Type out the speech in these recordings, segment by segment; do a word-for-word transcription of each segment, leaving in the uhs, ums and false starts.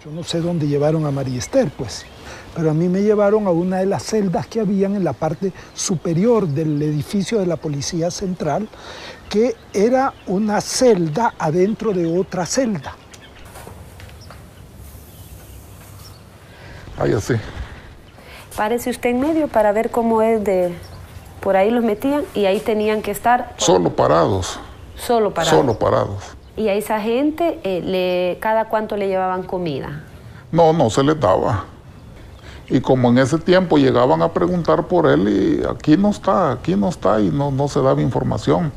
Yo no sé dónde llevaron a María Esther, pues, pero a mí me llevaron a una de las celdas que habían en la parte superior del edificio de la Policía Central, que era una celda adentro de otra celda. Ahí así. Párese usted en medio para ver cómo es de... Por ahí los metían y ahí tenían que estar... Solo parados. Solo parados. Solo parados. ¿Y a esa gente, eh, le, cada cuánto le llevaban comida? No, no se les daba. Y como en ese tiempo llegaban a preguntar por él y aquí no está, aquí no está, y no, no se daba información.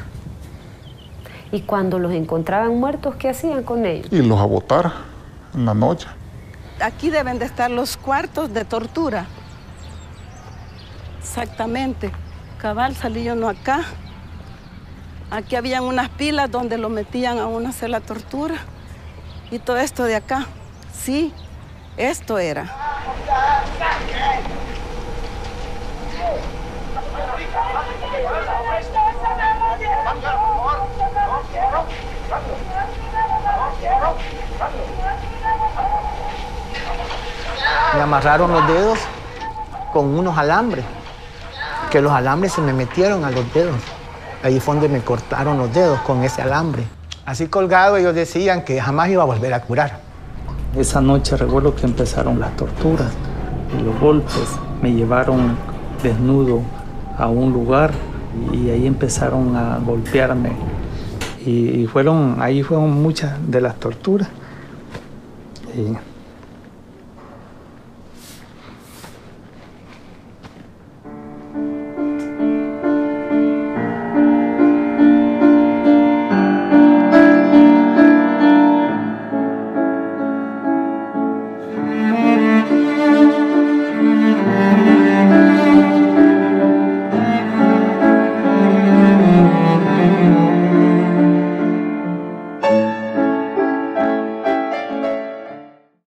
¿Y cuando los encontraban muertos, qué hacían con ellos? Y los a botar en la noche. Aquí deben de estar los cuartos de tortura. Exactamente. Cabal, salí yo no acá. Aquí habían unas pilas donde lo metían a uno a hacer la tortura. Y todo esto de acá. Sí, esto era. Me amarraron los dedos con unos alambres, que los alambres se me metieron a los dedos. Ahí fue donde me cortaron los dedos con ese alambre. Así colgado ellos decían que jamás iba a volver a curar. Esa noche recuerdo que empezaron las torturas y los golpes. Me llevaron desnudo a un lugar y ahí empezaron a golpearme. Y fueron, ahí fueron muchas de las torturas. Y